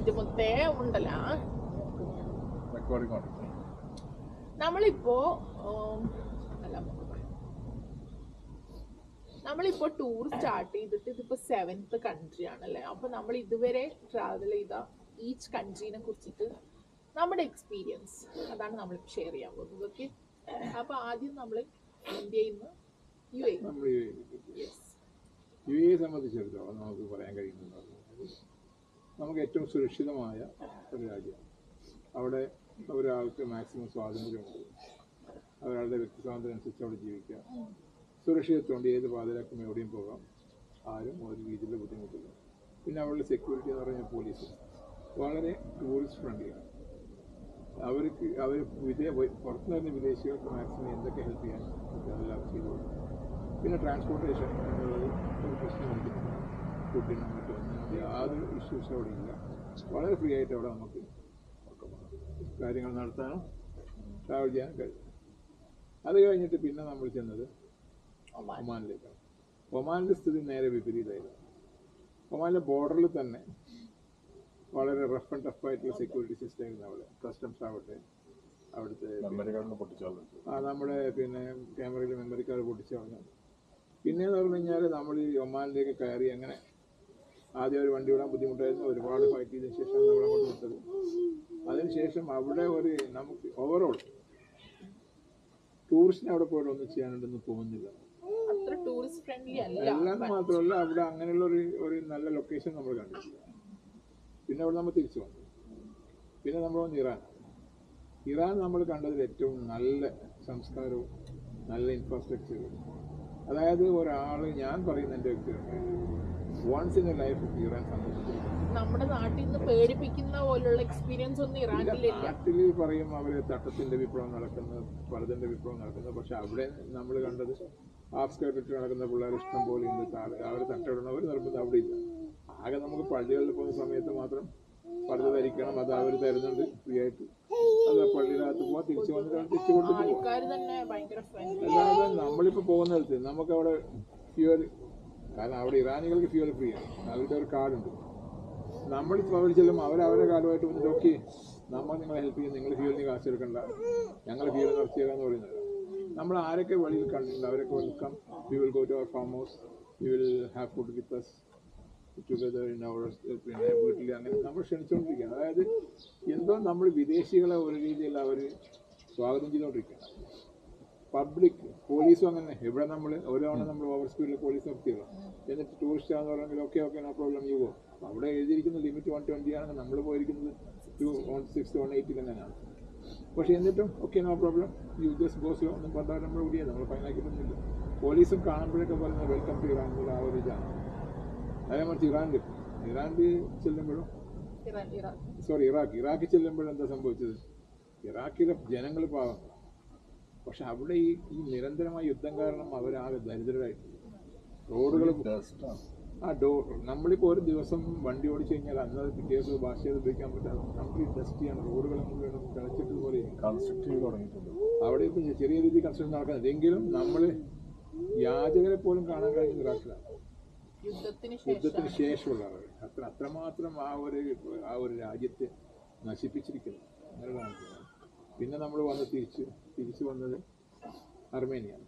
ബുദ്ധിമുട്ടേ ഉണ്ടല്ല. നമ്മളിപ്പോ tour start ചെയ്തിട്ട് ഇതിപ്പോ 7th കൺട്രി ആണല്ലേ. അപ്പൊ നമ്മൾ ഇതുവരെ ട്രാവൽ ചെയ്ത ഈച്ച് കൺട്രീനെ കുറിച്ചിട്ട് നമ്മുടെ എക്സ്പീരിയൻസ് അതാണ് നമ്മൾ ഷെയർ ചെയ്യാൻ പോകുന്നത്. ഓക്കെ, അപ്പൊ ആദ്യം നമ്മൾ ഇന്ത്യയിൽ നിന്ന് യു എ സംബന്ധിച്ചിടത്തോളം നമുക്ക് പറയാൻ കഴിയുന്നത് നമുക്ക് ഏറ്റവും സുരക്ഷിതമായ ഒരു രാജ്യം. അവിടെ ഒരാൾക്ക് മാക്സിമം സ്വാതന്ത്ര്യമുണ്ട്, ഒരാളുടെ വ്യക്തി സ്വാതന്ത്ര്യം അനുസരിച്ച് അവിടെ ജീവിക്കാം. സുരക്ഷിതത്വമുണ്ട്, ഏത് പാതിരാക്കും എവിടെയും പോകാം, ആരും ഒരു രീതിയിലുള്ള ബുദ്ധിമുട്ടില്ല. പിന്നെ അവരുടെ സെക്യൂരിറ്റി എന്ന് പറഞ്ഞാൽ പോലീസ് വളരെ ടൂറിസ്റ്റ് ഫ്രണ്ട്ലിയാണ്. അവർ പുറത്തു വരുന്ന വിദേശികൾക്ക് മാക്സിമം എന്തൊക്കെ ഹെൽപ്പ് ചെയ്യാൻ അതെല്ലാം ചെയ്തോളും. പിന്നെ ട്രാൻസ്പോർട്ടേഷൻ എന്നുള്ളത് ഒരു പ്രശ്നമുണ്ട്, ഫുഡിനും മറ്റും യാതൊരു ഇഷ്യൂസും അവിടെ ഇല്ല. വളരെ ഫ്രീ ആയിട്ട് അവിടെ നമുക്ക് കാര്യങ്ങൾ നടത്താനും ട്രാവൽ ചെയ്യാനും കഴിയും. അത് കഴിഞ്ഞിട്ട് പിന്നെ നമ്മൾ ചെന്നത് ഒമാനിലേക്കാണ്. ഒമാനിൻ്റെ സ്ഥിതി നേരെ വിപരീതമായിരുന്നു. ഒമാനിലെ ബോർഡറിൽ തന്നെ വളരെ റഫ് ആൻഡ് ടഫ് ആയിട്ടുള്ള സെക്യൂരിറ്റി സിസ്റ്റം ആയിരുന്നു അവിടെ. കസ്റ്റംസ് ആവട്ടെ, അവിടുത്തെ നമ്മുടെ പിന്നെ ക്യാമറയിൽ മെമ്മറി കാർഡ് പൊട്ടിച്ചു കളഞ്ഞു. പിന്നെയെന്ന് പറഞ്ഞു കഴിഞ്ഞാൽ നമ്മൾ ഈ ഒമാനിലേക്ക് കയറി അങ്ങനെ ആദ്യം ഒരു വണ്ടി വിടാൻ ബുദ്ധിമുട്ടായിരുന്നു. ഒരുപാട് ഫൈറ്റ് ചെയ്തതിന് ശേഷം നമ്മൾ അങ്ങോട്ട് വിട്ടത്. അതിനുശേഷം അവിടെ നമുക്ക് ഓവറോൾ ടൂറിസ്റ്റിന് അവിടെ പോയിട്ട് ഒന്നും ചെയ്യാനുണ്ടെന്ന് തോന്നുന്നില്ല. എല്ലാം മാത്രമല്ല അവിടെ അങ്ങനെയുള്ള ഒരു നല്ല ലൊക്കേഷൻ നമ്മൾ കണ്ടിട്ടില്ല. പിന്നെ അവിടെ നമ്മൾ തിരിച്ചു വന്നു. പിന്നെ നമ്മൾ വന്ന് ഇറാൻ നമ്മൾ കണ്ടതിൽ ഏറ്റവും നല്ല സംസ്കാരവും നല്ല ഇൻഫ്രാസ്ട്രക്ചറും. അതായത് ഒരാൾ ഞാൻ പറയുന്ന എൻ്റെ വ്യക്തിയാണ് once in a life Iran സന്ദർശിച്ചിരിക്കുന്നത്. നമ്മുടെ നാട്ടിൽ നിന്ന് പേടിപ്പിക്കുന്ന പോലുള്ള എക്സ്പീരിയൻസ് ഒന്നും ഇറാനിലില്ല. നാട്ടിൽ പറയും അവര് തട്ടത്തിന്റെ വിപ്ലവം നടക്കുന്നത്, പലതിന്റെ വിപ്ലവം നടക്കുന്നത്. പക്ഷെ അവിടെ നമ്മൾ കണ്ടത് ഹാഫ് സ്കേർട്ട് ഇട്ട് നടക്കുന്ന പിള്ളേർ ഇഷ്ടം പോലെ ഉണ്ട്. അവർ തട്ടയിടണവർ നിർബന്ധം അവിടെ ഇല്ല. ആകെ നമുക്ക് പള്ളികളിൽ പോകുന്ന സമയത്ത് മാത്രം പർദ്ദ ധരിക്കണം, അത് അവർ തരുന്നുണ്ട് ഫ്രീ ആയിട്ട്. അത് പള്ളിയിലകത്ത് പോവാൻ തിരിച്ചു വന്നിട്ട് തിരിച്ചു കൊടുത്തിട്ട് പോവാം. അല്ലാതെ നമ്മളിപ്പോൾ പോകുന്നിടത്ത് നമുക്ക് അവിടെ ഫ്യൂവൽ, കാരണം അവിടെ ഇറാനികൾക്ക് ഫ്യൂവൽ ഫ്രീ ആണ്, അവരുടെ ഒരു കാർഡുണ്ട്. നമ്മൾ ട്രാവൽ ചെല്ലുമ്പോൾ അവരവരുടെ കാർഡുമായിട്ട് വന്നിട്ട് ഓക്കെ നമ്മൾ നിങ്ങളെ ഹെൽപ്പ് ചെയ്യും, നിങ്ങൾ ഫ്യൂവലിന് കാശ് എടുക്കണ്ട, ഞങ്ങൾ ഫ്യൂവൽ നിറച്ചേക്കാന്ന് പറയുന്നത്. നമ്മൾ ആരൊക്കെ വെളിയിൽ കണ്ടിട്ടുണ്ട് അവരൊക്കെ welcome, we will go to our farm house, we will have food with us together in our പിന്നെ വീട്ടിൽ അങ്ങനെ നമ്മൾ ക്ഷണിച്ചുകൊണ്ടിരിക്കുകയാണ്. അതായത് എന്തോ നമ്മൾ വിദേശികളെ ഒരു രീതിയിൽ അവർ സ്വാഗതം ചെയ്തുകൊണ്ടിരിക്കുകയാണ്. പബ്ലിക് പോലീസും അങ്ങനെ ഇവിടെ നമ്മൾ ഒരു തവണ നമ്മൾ ഓവർ സ്പീഡിൽ പോലീസ് നിർത്തിയുള്ളൂ. എന്നിട്ട് ടൂറിസ്റ്റ് ആണെന്ന് പറഞ്ഞെങ്കിൽ okay no problem you go. അവിടെ എഴുതിയിരിക്കുന്ന ലിമിറ്റ് 120 ആണെങ്കിൽ നമ്മൾ പോയിരിക്കുന്നത് 160 180 അങ്ങനെയാണ്. പക്ഷെ എന്നിട്ടും okay no problem you just go slow ഒന്നും പറഞ്ഞാൽ നമ്മൾ ഓടിയത്, നമ്മൾ ഫൈനാക്കിയിട്ടൊന്നുമില്ല. പോലീസും കാണുമ്പോഴൊക്കെ പറയുന്നത് വെൽക്കം ടു ഇറാൻ എന്നുള്ള ആ ഒരു ഇതാണ്. അതേ മറിച്ച് ഇറാനിൽ ചെല്ലുമ്പോഴും ഇറാഖിൽ ചെല്ലുമ്പോഴും എന്താ സംഭവിച്ചത്? ഇറാഖിലെ ജനങ്ങൾ പാവങ്ങളാണ്. പക്ഷെ അവിടെ ഈ നിരന്തരമായ യുദ്ധം കാരണം അവരാകെ ദരിദ്രരായിട്ടുണ്ട്. റോഡുകൾ നമ്മളിപ്പോൾ ഒരു ദിവസം വണ്ടി ഓടിച്ചു കഴിഞ്ഞാൽ അന്നത് പിറ്റേ ദിവസം ഭാഷ ചെയ്ത് ഉപയോഗിക്കാൻ പറ്റാതെ കംപ്ലീറ്റ് ഡസ്റ്റിയാണ്. റോഡുകൾ മുഴുവൻ കളിച്ചിട്ട് പോലെ കൺസ്ട്രക്ട് ചെയ്ത് തുടങ്ങിയിട്ടുണ്ട്. അവിടെ ഇപ്പോൾ ചെറിയ രീതിയിൽ കൺസ്ട്രക്ഷൻ നടക്കുന്നുണ്ട്. എങ്കിലും നമ്മൾ യാചകരെ പോലും കാണാൻ കഴിയുന്ന ഇറാഖിലാണ് യുദ്ധത്തിന് ശേഷമുള്ള ആളുകൾ. അത്രമാത്രം ആ ഒരു രാജ്യത്തെ നശിപ്പിച്ചിരിക്കുന്നു. അങ്ങനെയാണ്. പിന്നെ നമ്മൾ തിരിച്ചു വന്നത് അർമേനിയാണ്.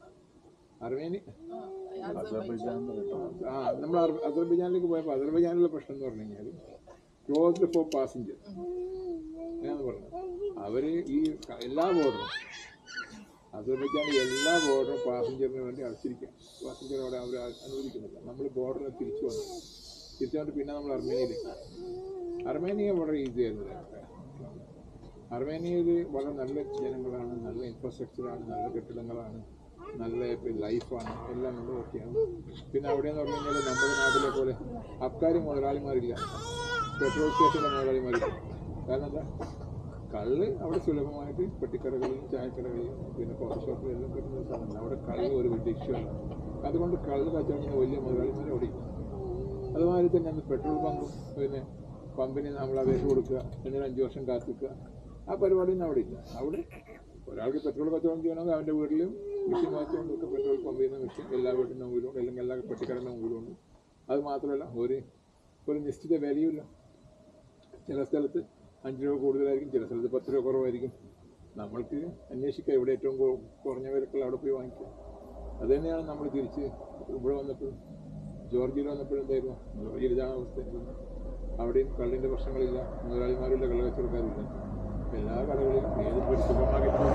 നമ്മൾ അസർബൈജാനിലേക്ക് പോയപ്പോൾ അസർബൈജാനിലുള്ള പ്രശ്നം എന്ന് പറഞ്ഞു കഴിഞ്ഞാൽ ക്ലോസ്ഡ് ഫോർ പാസഞ്ചർ അങ്ങനെയാന്ന് പറഞ്ഞത്. അവര് ഈ എല്ലാ ബോർഡറും അസർബൈജാനിലെ എല്ലാ ബോർഡറും പാസഞ്ചറിന് വേണ്ടി അടച്ചിരിക്കുക. പാസഞ്ചറോടെ അവർ അനുവദിക്കുന്നില്ല. നമ്മൾ ബോർഡറിൽ തിരിച്ചു വന്നിട്ട് പിന്നെ നമ്മൾ അർമേനിയയിലേക്ക്. അർമേനിയ വളരെ ഈസി ആയിരുന്നു. അർമേനിയയിൽ വളരെ നല്ല ജനങ്ങളാണ്, നല്ല ഇൻഫ്രാസ്ട്രക്ചറാണ്, നല്ല കെട്ടിടങ്ങളാണ്, നല്ല ലൈഫാണ്, എല്ലാം നല്ല ഓക്കെയാണ്. പിന്നെ അവിടെയെന്ന് പറഞ്ഞു കഴിഞ്ഞാൽ നമ്മുടെ നാട്ടിലെ പോലെ അബ്കാരി മുതലാളിമാരില്ല, പെട്രോൾ സ്റ്റേഷനിലെ മുതലാളിമാരില്ല. കാരണം എന്താ? കള്ള് അവിടെ സുലഭമായിട്ട് പെട്ടിക്കടകളിലും ചായക്കടകളിലും പിന്നെ കോഫി ഷോപ്പിലും എല്ലാം കിട്ടുന്ന സ്ഥലമല്ല. അവിടെ കള്ള് ഒരു വലിയ ഇഷ്യൂ അല്ല. അതുകൊണ്ട് കള്ള് കച്ചവടം വലിയ മുതലാളിമാർ അവിടെ ഇല്ല. അതുമാതിരി തന്നെ അന്ന് പെട്രോൾ പമ്പും പിന്നെ പമ്പിന് നമ്മൾ അപേക്ഷ കൊടുക്കുക, എന്നിട്ട് 5 വർഷം കാത്തിക്കുക, ആ പരിപാടിയൊന്നും അവിടെ ഇല്ല. അവിടെ ഒരാൾക്ക് പെട്രോൾ കച്ചവടം ചെയ്യണമെങ്കിൽ അവൻ്റെ വീട്ടിലും മെഷീൻ വാങ്ങിച്ചുകൊണ്ടൊക്കെ പെട്രോൾ പമ്പ് ചെയ്യുന്ന മെഷീൻ എല്ലാ വീട്ടിൻ്റെ മുമ്പിലുണ്ട്, അല്ലെങ്കിൽ എല്ലാ പെട്ടിക്കടൻ്റെ മുമ്പിലുണ്ട്. അത് മാത്രമല്ല ഒരു നിശ്ചിത വിലയുമില്ല. ചില സ്ഥലത്ത് 5 രൂപ കൂടുതലായിരിക്കും, ചില സ്ഥലത്ത് 10 രൂപ കുറവായിരിക്കും. നമ്മൾക്ക് അന്വേഷിക്കുക എവിടെ ഏറ്റവും കുറഞ്ഞ വിലക്കുള്ള അവിടെ പോയി വാങ്ങിക്കുക. അത് തന്നെയാണ് നമ്മൾ തിരിച്ച് ഇവിടെ വന്നപ്പോഴും ജോർജിയയിൽ വന്നപ്പോഴും എന്തായിരുന്നു, ജോർജിയയിൽ ഇതാണ് അവസ്ഥ. അവിടെയും കള്ളിൻ്റെ പ്രശ്നങ്ങളില്ല, മുതലാളിമാരില്ല, കള്ളക്കച്ചവടക്കാരില്ല. എല്ലാ കടകളിലും ഏത് സൂപ്പർ മാർക്കറ്റിൽ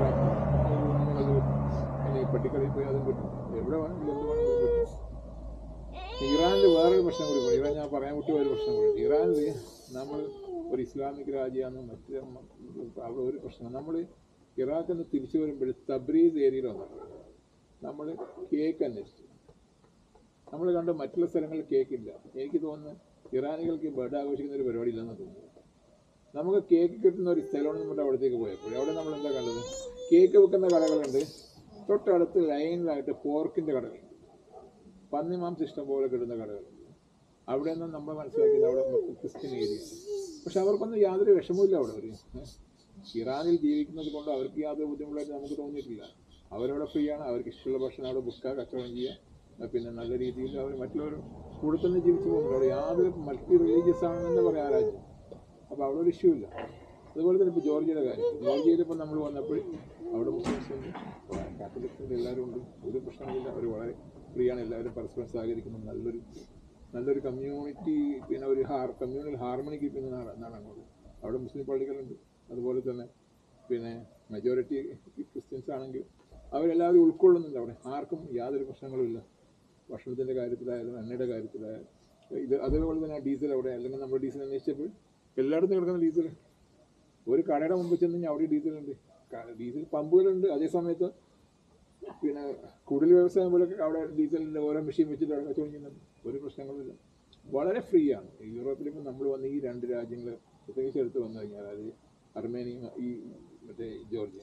പിന്നെ പട്ടിക്കടയിൽ പോയി അതും കിട്ടും, എവിടെ വേണമെങ്കിലും എന്ത് വേണമെങ്കിലും കിട്ടും. ഇറാനിൽ വേറൊരു പ്രശ്നം കൂടി പോയി, ഇറാൻ ഞാൻ പറയാൻ വിട്ടു ഒരു പ്രശ്നം കൂടി. ഇറാനിൽ നമ്മൾ ഒരു ഇസ്ലാമിക് രാജ്യമാണ്, മറ്റ് അവിടെ ഒരു പ്രശ്നം. നമ്മൾ ഇറാഖിൽ നിന്ന് തിരിച്ചു വരുമ്പോൾ തബ്രീസ് ഏരിയയിൽ വന്നിട്ടുണ്ട്. നമ്മൾ കേക്ക് അന്വേഷിച്ചു, നമ്മൾ കണ്ട മറ്റുള്ള സ്ഥലങ്ങളിൽ കേക്കില്ല. എനിക്ക് തോന്നുന്നു ഇറാനികൾക്ക് ബർത്ത് ആഘോഷിക്കുന്ന ഒരു പരിപാടി ഇല്ലെന്ന് തോന്നുന്നു. നമുക്ക് കേക്ക് കിട്ടുന്ന ഒരു സ്ഥലമാണ് നമ്മുടെ അവിടത്തേക്ക് പോയപ്പോൾ. അവിടെ നമ്മൾ എന്താ കണ്ടത്, കേക്ക് വെക്കുന്ന കടകളുണ്ട്, തൊട്ടടുത്ത് ലൈനിലായിട്ട് പോർക്കിൻ്റെ കടകളുണ്ട്, പന്നി മാംസം ഇഷ്ടം പോലെ കിട്ടുന്ന കടകളുണ്ട്. അവിടെ നിന്നും നമ്മൾ മനസ്സിലാക്കിയത് അവിടെ ക്രിസ്ത്യൻ ഏരിയ. പക്ഷെ അവർക്കൊന്നും യാതൊരു വിഷമമില്ല അവിടെ. അവർ ഇറാനിൽ ജീവിക്കുന്നത് കൊണ്ട് അവർക്ക് യാതൊരു ബുദ്ധിമുട്ടായിട്ട് നമുക്ക് തോന്നിയിട്ടില്ല. അവരവിടെ ഫ്രീ ആണ്, അവർക്ക് ഇഷ്ടമുള്ള ഭക്ഷണം അവിടെ ബുക്കുക, കച്ചവടം ചെയ്യുക, പിന്നെ നല്ല രീതിയിൽ അവർ മറ്റുള്ളവർ കൂടെ തന്നെ ജീവിച്ചു പോകുന്നുണ്ട്. അവിടെ യാതൊരു മൾട്ടി റിലീജിയസ് ആണെന്ന് പറയാം ആ രാജ്യം. അപ്പോൾ അവിടെ ഒരു ഇഷ്യൂ ഇല്ല. അതുപോലെ തന്നെ ഇപ്പോൾ ജോർജിയയുടെ കാര്യം, ജോർജിയയിൽ ഇപ്പോൾ നമ്മൾ വന്നപ്പോൾ അവിടെ മുസ്ലിംസ് ഉണ്ട്, കാത്തലിക്സ് ഉണ്ട്, എല്ലാവരും ഉണ്ട്, ഒരു പ്രശ്നമില്ല. അവർ വളരെ ഫ്രീ ആണ്, എല്ലാവരും പരസ്പരം സഹകരിക്കുന്നു. നല്ലൊരു കമ്മ്യൂണിറ്റി, പിന്നെ ഒരു കമ്മ്യൂണൽ ഹാർമണി കീപ്പിക്കുന്ന നാടാണ് അങ്ങോട്ട്. അവിടെ മുസ്ലിം പള്ളികളുണ്ട്, അതുപോലെ തന്നെ പിന്നെ മെജോറിറ്റി ക്രിസ്ത്യൻസ് ആണെങ്കിൽ അവരെല്ലാവരും ഉൾക്കൊള്ളുന്നുണ്ട്. അവിടെ ആർക്കും യാതൊരു പ്രശ്നങ്ങളുമില്ല, ഭക്ഷണത്തിൻ്റെ കാര്യത്തിലായാലും എണ്ണയുടെ കാര്യത്തിലായാലും. അതേപോലെ തന്നെ ഡീസൽ അവിടെ, അല്ലെങ്കിൽ നമ്മൾ ഡീസൽ അന്വേഷിച്ചപ്പോൾ എല്ലായിടത്തും കിടക്കുന്ന ഡീസൽ. ഒരു കടയുടെ മുമ്പ് ചെന്ന് കഴിഞ്ഞാൽ അവിടെ ഡീസലുണ്ട്, ഡീസൽ പമ്പുകളുണ്ട്. അതേ സമയത്ത് പിന്നെ കൂടുതൽ വ്യവസായം പോലെ അവിടെ ഡീസലിൻ്റെ ഓരോ മെഷീൻ വെച്ചിട്ട് അവിടെ ചോദിക്കുന്നുണ്ട്. ഒരു പ്രശ്നങ്ങളുമില്ല, വളരെ ഫ്രീ ആണ്. യൂറോപ്പിലിപ്പോൾ നമ്മൾ വന്ന ഈ 2 രാജ്യങ്ങൾ പ്രത്യേകിച്ച് എടുത്ത് വന്നു കഴിഞ്ഞാൽ, അതായത് അർമേനിയ, ഈ മറ്റേ ജോർജിയ.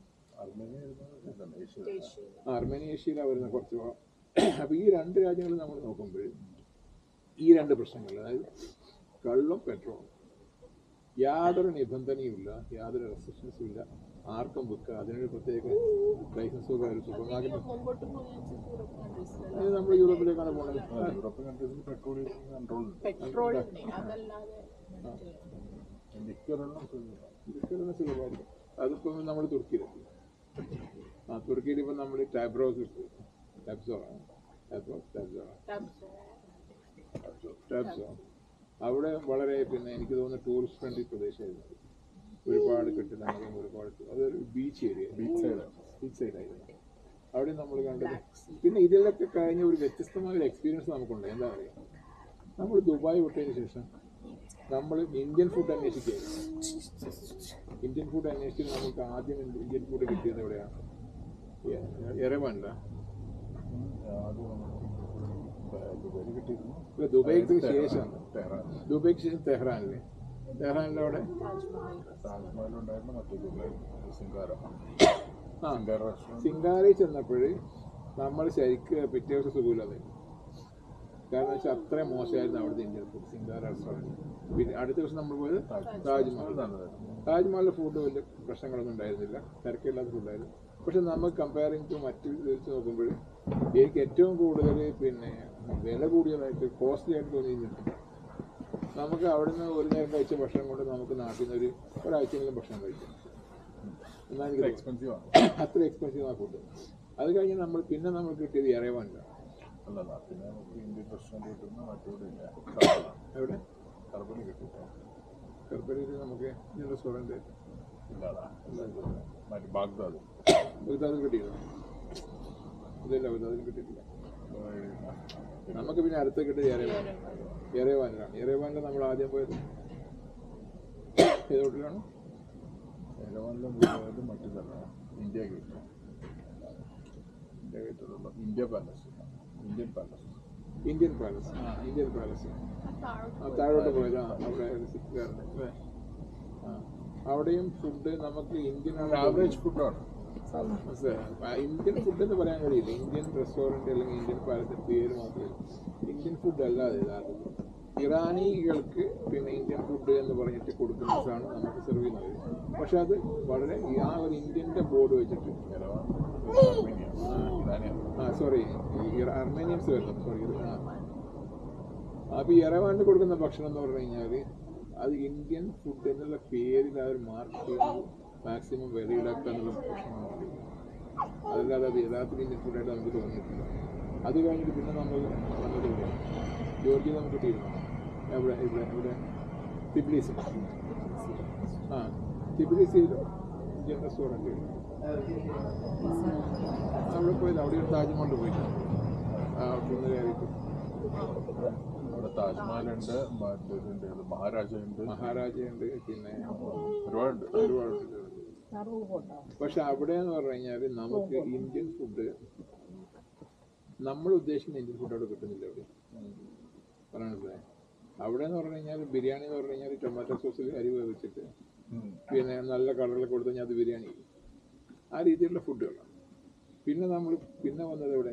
അർമേനിയ ഏഷ്യയിലാണ് വരുന്നത് കുറച്ച്. അപ്പോൾ ഈ 2 രാജ്യങ്ങൾ നമ്മൾ നോക്കുമ്പോൾ ഈ 2 പ്രശ്നങ്ങൾ, അതായത് കള്ളും പെട്രോളും, യാതൊരു നിബന്ധനയുമില്ല, യാതൊരു റെസ്ട്രിക്ഷൻസും ഇല്ല, ആർക്കും വിൽക്കുക. അതിനൊരു പ്രത്യേക ലൈസൻസോ കാര്യം സൂപ്പർ മാർക്കറ്റ്. അത് നമ്മൾ യൂറോപ്പിലേക്കാണ് പോകുന്നത്. യൂറോപ്യൻ കൺട്രീസിൽ പെട്രോളിന് സുലഭമായിരിക്കും. അതിപ്പോൾ നമ്മൾ തുർക്കിയിലെത്തി. തുർക്കിയിൽ ഇപ്പം നമ്മൾ ടാബ്സോ അവിടെ വളരെ പിന്നെ എനിക്ക് തോന്നുന്ന ടൂറിസ്റ്റ് ഫ്രണ്ട്ലി പ്രദേശമായിരുന്നു. ഒരുപാട് കെട്ടിടങ്ങളും അതൊരു ബീച്ച് ഏരിയ, ബീച്ച് സൈഡായിരുന്നു അവിടെ നമ്മൾ കണ്ടത്. പിന്നെ ഇതിലൊക്കെ കഴിഞ്ഞ ഒരു വ്യത്യസ്തമായ ഒരു എക്സ്പീരിയൻസ് നമുക്കുണ്ട്. എന്താ പറയുക, നമ്മൾ ദുബായ് വിട്ടതിന് ശേഷം നമ്മൾ ഇന്ത്യൻ ഫുഡ് അന്വേഷിക്കുകയായിരുന്നു. ഇന്ത്യൻ ഫുഡ് അന്വേഷിച്ചിട്ട് നമുക്ക് ആദ്യം ഇന്ത്യൻ ഫുഡ് കിട്ടിയത് എവിടെയാണ്? യെറവാനില. ദുബൈക്ക് ശേഷം തെഹ്റാനിലെ അവിടെ സിംഗാരയിൽ ചെന്നപ്പോൾ നമ്മൾ ശരിക്ക് പിറ്റേ ദിവസം സുഖമില്ലാതെ. കാരണം വെച്ചാൽ അത്രയും മോശമായിരുന്നു അവിടുത്തെ ഇന്ത്യൻ ഫുഡ്, സിംഗാര റെസ്റ്റോറൻറ്റ്. പിന്നെ അടുത്ത ദിവസം നമ്മൾ പോയത് താജ്മഹലിലെ ഫുഡ് വലിയ പ്രശ്നങ്ങളൊന്നും ഉണ്ടായിരുന്നില്ല, തിരക്കില്ലാത്ത ഫുഡായിരുന്നു. പക്ഷെ നമ്മൾ കമ്പയറിങ് ടു മറ്റ് വെച്ച് നോക്കുമ്പോൾ എനിക്ക് ഏറ്റവും കൂടുതൽ പിന്നെ വില കൂടിയതായിട്ട് കോസ്റ്റ്ലി ആയിട്ട് തോന്നിയിട്ടുണ്ട്. നമുക്ക് അവിടെ നിന്ന് ഒരു നേരം കഴിച്ച ഭക്ഷണം കൊണ്ട് നമുക്ക് നാട്ടിൽ നിന്ന് ഒരാഴ്ചയെങ്കിലും ഭക്ഷണം കഴിക്കും. എന്നാൽ അത്ര എക്സ്പെൻസീവ് ആ ഫുഡ്. അത് കഴിഞ്ഞ് പിന്നെ നമ്മൾ കിട്ടിയത് യെറവാനിലാണ്. എവിടെ? കർബലയിൽ നമുക്ക് റെസ്റ്റോറൻറ്റ് ബഗ്ദാദിൽ കിട്ടിയില്ല. ഇല്ല, ബഗ്ദാദിൽ കിട്ടിയിട്ടില്ല. നമുക്ക് പിന്നെ അടുത്ത കിട്ടിയത് യെറവാനിലാണ്. യെറവാനിൽ നമ്മൾ ആദ്യം പോയത് ഏത് ഹോട്ടലാണ്? മറ്റേതല്ല, ഇന്ത്യ ഗേറ്റ്, ഇന്ത്യൻ പാലസ് താഴോട്ട് പോയത്. അവിടെ സിക്കുകാരൻ്റെ അവിടെയും ഫുഡ് നമുക്ക് ഇന്ത്യൻ ആവറേജ് ഫുഡാണ്. ഇന്ത്യൻ ഫുഡ് എന്ന് പറയാൻ കഴിയില്ല. ഇന്ത്യൻ റെസ്റ്റോറൻറ്റ് അല്ലെങ്കിൽ ഇന്ത്യൻ പാലസിൻ്റെ പേര് മാത്രമേ ഇന്ത്യൻ ഫുഡ് അല്ലാതെ യഥാർത്ഥത്തിൽ ഇറാനികൾക്ക് പിന്നെ ഇന്ത്യൻ ഫുഡ് എന്ന് പറഞ്ഞിട്ട് കൊടുക്കുന്നതാണ് നമുക്ക് സെർവ് ചെയ്യുന്നത്. പക്ഷെ അത് വളരെ ആ ഒരു ഇന്ത്യൻ്റെ ബോർഡ് വെച്ചിട്ട് അർമേനിയൻസ് വരുന്നത്. അപ്പോൾ ഈ യെറവാനിൽ കൊടുക്കുന്ന ഭക്ഷണം എന്ന് പറഞ്ഞു കഴിഞ്ഞാൽ അത് ഇന്ത്യൻ ഫുഡ് എന്നുള്ള പേരിൽ അവർ മാർക്ക് ചെയ്യുന്നത് മാക്സിമം വില ഈടാക്കുക എന്നുള്ള പ്രശ്നമാണ്. അതല്ലാതെ അത് യഥാർത്ഥത്തിൽ ഇന്ത്യൻ ഫുഡായിട്ട് നമുക്ക് തോന്നിയിട്ടില്ല. അത് കഴിഞ്ഞിട്ട് പിന്നെ നമ്മൾ വന്നത് ജോർജിയ നമുക്ക് കിട്ടിയിരുന്നു. എവിടെ ഇവിടെ ഇവിടെ തിബ്ലീസ്. ആ തിബ്ലീസിൽ ഇന്ത്യൻ റെസ്റ്റോറൻറ്റ് അവിടെ പോയത്. അവിടെ ഒരു താജ്മഹൽ പോയിട്ട് കുന്ന് കയറിയിട്ട് അവിടെ താജ്മഹലുണ്ട്, മറ്റേതുണ്ട്, മഹാരാജയുണ്ട്, മഹാരാജയുണ്ട്, പിന്നെ ഒരുപാടുണ്ട്. ഒരുപാട്. പക്ഷെ അവിടെ എന്ന് പറഞ്ഞു കഴിഞ്ഞാൽ നമുക്ക് ഇന്ത്യൻ ഫുഡ് നമ്മൾ ഉദ്ദേശിക്കുന്ന ഇന്ത്യൻ ഫുഡ് അവിടെ കിട്ടുന്നില്ല. അവിടെ പറയണത് അവിടെ എന്ന് പറഞ്ഞു കഴിഞ്ഞാൽ ബിരിയാണി എന്ന് പറഞ്ഞു കഴിഞ്ഞാൽ ടൊമാറ്റോ സോസിൽ അരി വേവിച്ചിട്ട് പിന്നെ നല്ല കളറിൽ കൊടുത്തു കഴിഞ്ഞാൽ അത് ബിരിയാണി. ആ രീതിയിലുള്ള ഫുഡുകളാണ്. പിന്നെ വന്നത് ഇവിടെ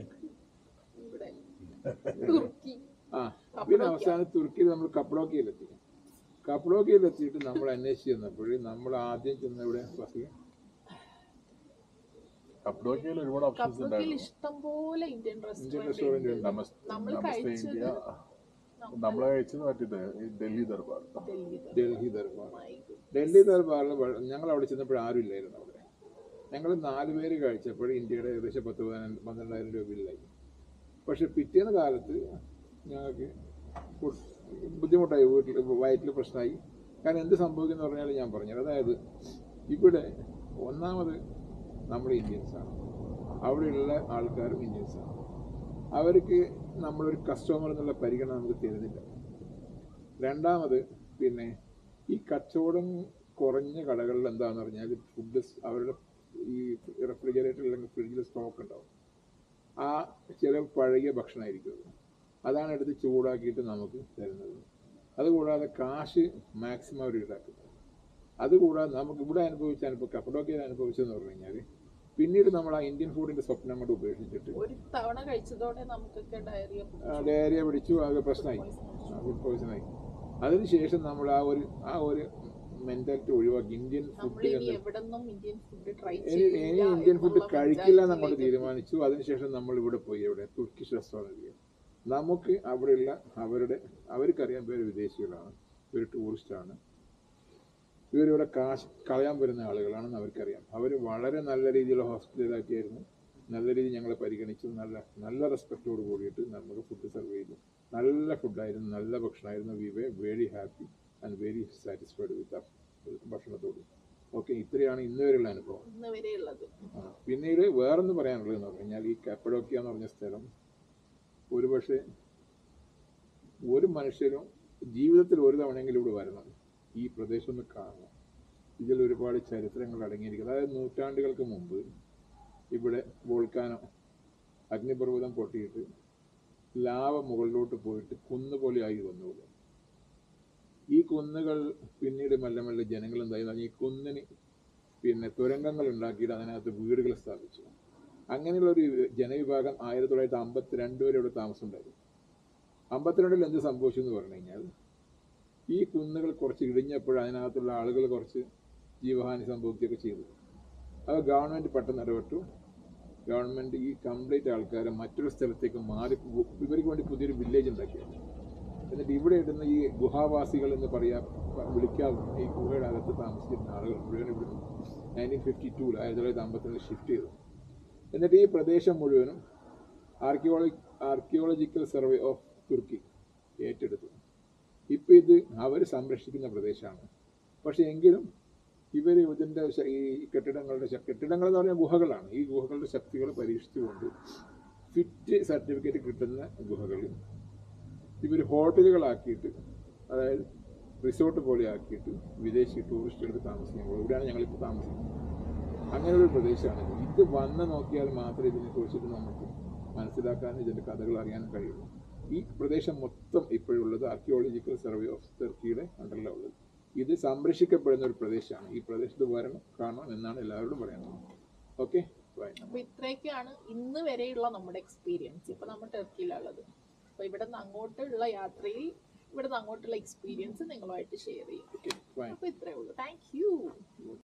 ആ പിന്നെ അവസാനം തുർക്കിയിൽ നമ്മൾ കപ്പഡോക്കിയയിലെത്തി. കപ്പഡോക്കിയയിലെത്തിയിട്ട് നമ്മൾ അന്വേഷിച്ച് ചെന്നപ്പോൾ നമ്മൾ ആദ്യം ചെന്ന ഇവിടെ ഫസ്റ്റ് കപ്പഡോക്കിയയിൽ ഒരുപാട് ഓപ്ഷൻസ് ഉണ്ടായിരുന്നു. ഇഷ്ടംപോലെ ഇന്ത്യൻ റെസ്റ്റോറന്റ് ഉണ്ട്. നമസ്തേ ഇന്ത്യ നമ്മളെ കഴിച്ചത് മറ്റേത് ഡൽഹി ദർബാർ. ഡൽഹി ദർബാറിൽ ഞങ്ങൾ അവിടെ ചെന്നപ്പോൾ ആരും ഇല്ലായിരുന്നു. അവിടെ ഞങ്ങൾ 4 പേര് കഴിച്ചപ്പോൾ ഇന്ത്യയുടെ ഏകദേശം 10,000-12,000 രൂപ ബില്ലായി. പക്ഷെ പിറ്റേന്ന് കാലത്ത് ഞങ്ങൾക്ക് ബുദ്ധിമുട്ടായി, വീട്ടിൽ വയറ്റിൽ പ്രശ്നമായി. കാരണം എന്ത് സംഭവിക്കുന്ന പറഞ്ഞാൽ ഞാൻ പറഞ്ഞത്, അതായത് ഇവിടെ ഒന്നാമത് നമ്മൾ ഇന്ത്യൻസാണ്, അവിടെയുള്ള ആൾക്കാരും ഇന്ത്യൻസാണ്. അവർക്ക് നമ്മളൊരു കസ്റ്റമർ എന്നുള്ള പരിഗണന നമുക്ക് തരുന്നില്ല. രണ്ടാമത് പിന്നെ ഈ കച്ചവടം കുറഞ്ഞ കടകളിൽ എന്താണെന്ന് പറഞ്ഞാൽ ഫുഡ് അവരുടെ ഈ റെഫ്രിജറേറ്റർ അല്ലെങ്കിൽ ഫ്രിഡ്ജിൽ സ്റ്റോക്ക് ഉണ്ടാവും. ആ ചില പഴകിയ ഭക്ഷണമായിരിക്കും. അതാണ് എടുത്ത് ചൂടാക്കിയിട്ട് നമുക്ക് തരുന്നത്. അതുകൂടാതെ കാശ് മാക്സിമം അവർ ഈടാക്കുന്നത്. അതുകൂടാതെ നമുക്ക് ഇവിടെ കപ്പഡോക്കിയയിൽ അനുഭവിച്ചതെന്ന് പറഞ്ഞു കഴിഞ്ഞാൽ പിന്നീട് നമ്മൾ ആ ഇന്ത്യൻ ഫുഡിന്റെ സ്വപ്നം കൊണ്ട് ഉപേക്ഷിച്ചിട്ട് ഒരു തവണ കഴിച്ചതോടെ നമുക്കൊക്കെ ഡയറിയ പിടിച്ചു, ആകെ പ്രശ്നമായി, ഫുഡ് പോയിസണായി. അതിനുശേഷം നമ്മൾ ആ ഒരു മെന്റാലിറ്റി ഒഴിവാക്കി ഇന്ത്യൻ ഫുഡ് ഇന്ത്യൻ ഫുഡ് കഴിക്കില്ല എന്നങ്ങോട്ട് തീരുമാനിച്ചു. അതിനുശേഷം നമ്മൾ ഇവിടെ പോയി, ഇവിടെ തുർക്കിഷ് റെസ്റ്റോറൻറ്റിൽ. നമുക്ക് അവിടെയുള്ള അവർക്കറിയാൻ പേര് വിദേശികളാണ്, ഇവർ ടൂറിസ്റ്റാണ്, ഇവരിവിടെ കാശ് കളയാൻ വരുന്ന ആളുകളാണെന്ന് അവർക്കറിയാം. അവർ വളരെ നല്ല രീതിയിലുള്ള ഹോസ്പിറ്റലാക്കി ആയിരുന്നു, നല്ല രീതിയിൽ ഞങ്ങളെ പരിഗണിച്ചു, നല്ല റെസ്പെക്റ്റോട് കൂടിയിട്ട് നമുക്ക് ഫുഡ് സെർവ് ചെയ്തു. നല്ല ഫുഡായിരുന്നു, നല്ല ഭക്ഷണമായിരുന്നു. We were very happy and very satisfied with ഭക്ഷണത്തോട്. ഓക്കെ, ഇത്രയാണ് ഇന്ന് വരെയുള്ള അനുഭവം. പിന്നീട് വേറൊന്ന് പറയാനുള്ളതെന്ന് പറഞ്ഞു കഴിഞ്ഞാൽ ഈ കപ്പഡോക്കിയ എന്ന് പറഞ്ഞ സ്ഥലം ഒരുപക്ഷെ ഒരു മനുഷ്യരും ജീവിതത്തിൽ ഒരു തവണയെങ്കിലും ഇവിടെ വരണം, ഈ പ്രദേശം ഒന്ന് കാണണം. ഇതിൽ ഒരുപാട് ചരിത്രങ്ങൾ അടങ്ങിയിരിക്കുന്നത്. അതായത് നൂറ്റാണ്ടുകൾക്ക് മുമ്പ് ഇവിടെ വോൾക്കാനോ അഗ്നിപർവ്വതം പൊട്ടിയിട്ട് ലാവ മുകളിലോട്ട് പോയിട്ട് കുന്നുപോലെ ആയി വന്നുകൂടെ. ഈ കുന്നുകൾ പിന്നീട് മെല്ലെ മെല്ലെ ജനങ്ങൾ എന്തായി ഈ കുന്നിന് പിന്നെ തുരങ്കങ്ങൾ ഉണ്ടാക്കിയിട്ട് അതിനകത്ത് വീടുകൾ സ്ഥാപിച്ചു. അങ്ങനെയുള്ള ഒരു ജനവിഭാഗം 1952 വരെ ഇവിടെ താമസമുണ്ടായിരുന്നു. 52-ൽ എന്ത് സംഭവിച്ചു എന്ന് പറഞ്ഞു കഴിഞ്ഞാൽ ഈ കുന്നുകൾ കുറച്ച് ഇടിഞ്ഞപ്പോൾ അതിനകത്തുള്ള ആളുകൾ കുറച്ച് ജീവഹാനി സംഭവിക്കുകയൊക്കെ ചെയ്തു. അത് ഗവൺമെൻറ് പെട്ടെന്ന് ഇടപെട്ടു. ഗവൺമെൻറ് ഈ കംപ്ലീറ്റ് ആൾക്കാരെ മറ്റൊരു സ്ഥലത്തേക്ക് മാറി ഇവർക്ക് വേണ്ടി പുതിയൊരു വില്ലേജ് ഉണ്ടാക്കിയത്. എന്നിട്ട് ഇവിടെ ഇടുന്ന ഈ ഗുഹാവാസികൾ എന്ന് വിളിക്കാവുന്ന ഈ ഗുഹയുടെ അകത്ത് താമസിക്കുന്ന ആളുകൾ മുഴുവൻ ഇവിടെ 1952 1952 ഷിഫ്റ്റ് ചെയ്തു. എന്നിട്ട് ഈ പ്രദേശം മുഴുവനും ആർക്കിയോളജിക്കൽ സർവേ ഓഫ് തുർക്കി ഏറ്റെടുത്തു. ഇപ്പം ഇത് അവർ സംരക്ഷിക്കുന്ന പ്രദേശമാണ്. പക്ഷേ എങ്കിലും ഇവർ ഇതിൻ്റെ ഈ കെട്ടിടങ്ങൾ എന്ന് പറഞ്ഞാൽ ഗുഹകളാണ്. ഈ ഗുഹകളുടെ ശക്തികൾ പരീക്ഷിച്ചുകൊണ്ട് ഫിറ്റ് സർട്ടിഫിക്കറ്റ് കിട്ടുന്ന ഗുഹകളിൽ ഇവർ ഹോട്ടലുകളാക്കിയിട്ട്, അതായത് റിസോർട്ട് പോലെ ആക്കിയിട്ട് വിദേശി ടൂറിസ്റ്റുകൾക്ക് താമസിക്കുമ്പോൾ ഇവിടെയാണ് ഞങ്ങളിപ്പോൾ താമസിക്കുന്നത്. അങ്ങനെയൊരു പ്രദേശമാണ്. ഇത് വന്ന് നോക്കിയാൽ മാത്രമേ ഇതിനെക്കുറിച്ചിട്ട് നമുക്ക് മനസ്സിലാക്കാനും ഇതിൻ്റെ കഥകൾ അറിയാനും കഴിയുള്ളൂ. ഈ പ്രദേശം മൊത്തം ഇപ്പോഴുള്ളത് ആർക്കിയോളജിക്കൽ സർവേ ഓഫ് തുർക്കിയുടെ അണ്ടറിലാണ് ഉള്ളത്. ഇത് സംരക്ഷിക്കപ്പെടുന്ന ഒരു പ്രദേശമാണ്. ഈ പ്രദേശത്ത് വരണം, കാണണം എന്നാണ് എല്ലാവരോടും പറയുന്നത്. ഓക്കെ, അപ്പൊ ഇത്രയൊക്കെയാണ് ഇന്ന് വരെയുള്ള നമ്മുടെ എക്സ്പീരിയൻസ്. ഇപ്പൊ നമ്മൾ ടർക്കിയിലുള്ളത്. അപ്പൊ ഇവിടെ നിന്ന് അങ്ങോട്ടുള്ള യാത്രയിൽ ഇവിടെ നിന്ന് അങ്ങോട്ടുള്ള എക്സ്പീരിയൻസ് നിങ്ങളുമായിട്ട് ഷെയർ ചെയ്യും. അപ്പൊ ഇത്രയേ ഉള്ളൂ. Thank U.